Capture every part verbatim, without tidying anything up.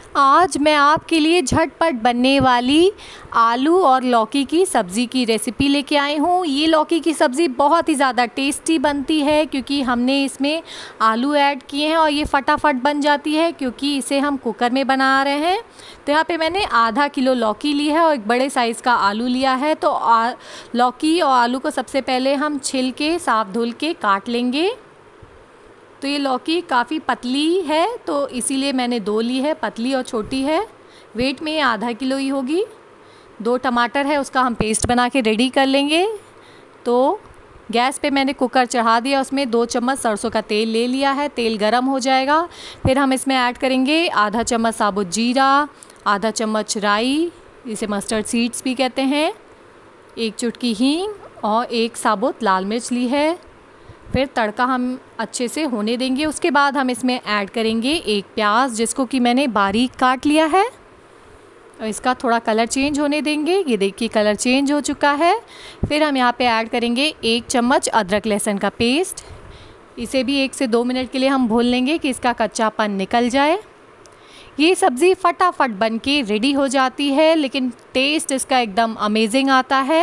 आज मैं आपके लिए झटपट बनने वाली आलू और लौकी की सब्ज़ी की रेसिपी लेके आई हूँ। ये लौकी की सब्ज़ी बहुत ही ज़्यादा टेस्टी बनती है क्योंकि हमने इसमें आलू ऐड किए हैं और ये फटाफट बन जाती है क्योंकि इसे हम कुकर में बना रहे हैं। तो यहाँ पे मैंने आधा किलो लौकी ली है और एक बड़े साइज़ का आलू लिया है। तो लौकी और आलू को सबसे पहले हम छिल के साफ धुल के काट लेंगे। तो ये लौकी काफ़ी पतली है तो इसीलिए मैंने दो ली है, पतली और छोटी है। वेट में ये आधा किलो ही होगी। दो टमाटर है, उसका हम पेस्ट बना के रेडी कर लेंगे। तो गैस पे मैंने कुकर चढ़ा दिया, उसमें दो चम्मच सरसों का तेल ले लिया है। तेल गरम हो जाएगा, फिर हम इसमें ऐड करेंगे आधा चम्मच साबुत जीरा, आधा चम्मच राई, इसे मस्टर्ड सीड्स भी कहते हैं, एक चुटकी हींग और एक साबुत लाल मिर्च ली है। फिर तड़का हम अच्छे से होने देंगे। उसके बाद हम इसमें ऐड करेंगे एक प्याज जिसको कि मैंने बारीक काट लिया है और इसका थोड़ा कलर चेंज होने देंगे। ये देखिए कलर चेंज हो चुका है। फिर हम यहाँ पे ऐड करेंगे एक चम्मच अदरक लहसुन का पेस्ट। इसे भी एक से दो मिनट के लिए हम भून लेंगे कि इसका कच्चापन निकल जाए। ये सब्ज़ी फटाफट बन के रेडी हो जाती है लेकिन टेस्ट इसका एकदम अमेजिंग आता है।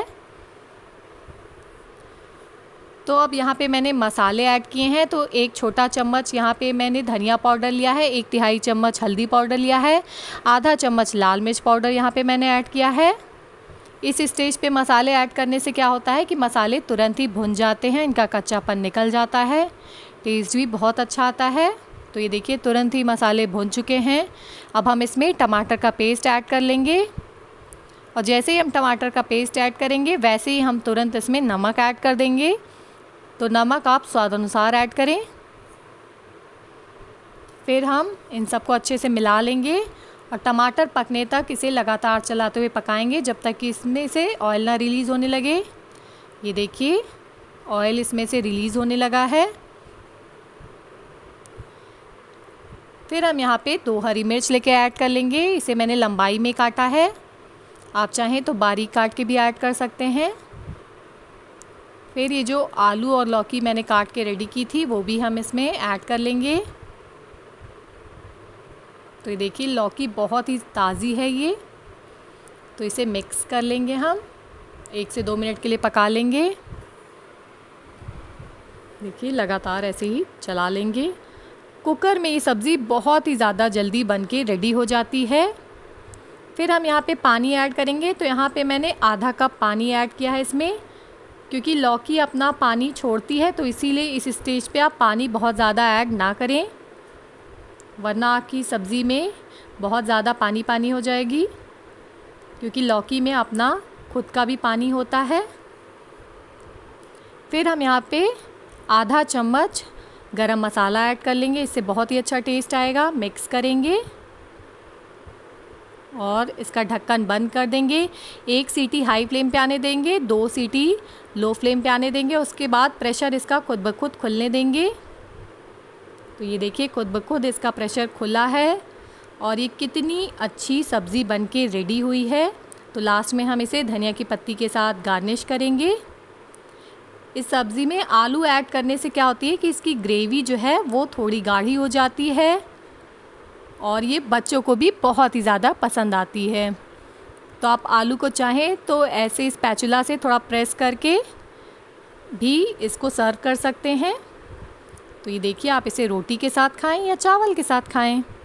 तो अब यहाँ पे मैंने मसाले ऐड किए हैं। तो एक छोटा चम्मच यहाँ पे मैंने धनिया पाउडर लिया है, एक तिहाई चम्मच हल्दी पाउडर लिया है, आधा चम्मच लाल मिर्च पाउडर यहाँ पे मैंने ऐड किया है। इस स्टेज पे मसाले ऐड करने से क्या होता है कि मसाले तुरंत ही भुन जाते हैं, इनका कच्चापन निकल जाता है, टेस्ट भी बहुत अच्छा आता है। तो ये देखिए तुरंत ही मसाले भुन चुके हैं। अब हम इसमें टमाटर का पेस्ट ऐड कर लेंगे और जैसे ही हम टमाटर का पेस्ट ऐड करेंगे वैसे ही हम तुरंत इसमें नमक ऐड कर देंगे। तो नमक आप स्वाद अनुसार ऐड करें। फिर हम इन सबको अच्छे से मिला लेंगे और टमाटर पकने तक इसे लगातार चलाते हुए पकाएंगे जब तक कि इसमें से ऑयल ना रिलीज़ होने लगे। ये देखिए ऑयल इसमें से रिलीज़ होने लगा है। फिर हम यहाँ पे दो हरी मिर्च लेके ऐड कर लेंगे। इसे मैंने लंबाई में काटा है, आप चाहें तो बारीक काट के भी ऐड कर सकते हैं। फिर ये जो आलू और लौकी मैंने काट के रेडी की थी वो भी हम इसमें ऐड कर लेंगे। तो ये देखिए लौकी बहुत ही ताज़ी है ये। तो इसे मिक्स कर लेंगे, हम एक से दो मिनट के लिए पका लेंगे। देखिए लगातार ऐसे ही चला लेंगे। कुकर में ये सब्ज़ी बहुत ही ज़्यादा जल्दी बन के रेडी हो जाती है। फिर हम यहाँ पे पानी ऐड करेंगे। तो यहाँ पे मैंने आधा कप पानी ऐड किया है इसमें, क्योंकि लौकी अपना पानी छोड़ती है। तो इसीलिए इस स्टेज पे आप पानी बहुत ज़्यादा ऐड ना करें, वरना आपकी सब्ज़ी में बहुत ज़्यादा पानी पानी हो जाएगी, क्योंकि लौकी में अपना खुद का भी पानी होता है। फिर हम यहाँ पे आधा चम्मच गरम मसाला ऐड कर लेंगे, इससे बहुत ही अच्छा टेस्ट आएगा। मिक्स करेंगे और इसका ढक्कन बंद कर देंगे। एक सीटी हाई फ्लेम पे आने देंगे, दो सीटी लो फ्लेम पे आने देंगे। उसके बाद प्रेशर इसका खुद ब खुद खुलने देंगे। तो ये देखिए खुद ब खुद इसका प्रेशर खुला है और ये कितनी अच्छी सब्ज़ी बनके रेडी हुई है। तो लास्ट में हम इसे धनिया की पत्ती के साथ गार्निश करेंगे। इस सब्ज़ी में आलू ऐड करने से क्या होती है कि इसकी ग्रेवी जो है वो थोड़ी गाढ़ी हो जाती है और ये बच्चों को भी बहुत ही ज़्यादा पसंद आती है। तो आप आलू को चाहें तो ऐसे स्पैचुला से थोड़ा प्रेस करके भी इसको सर्व कर सकते हैं। तो ये देखिए आप इसे रोटी के साथ खाएं या चावल के साथ खाएं।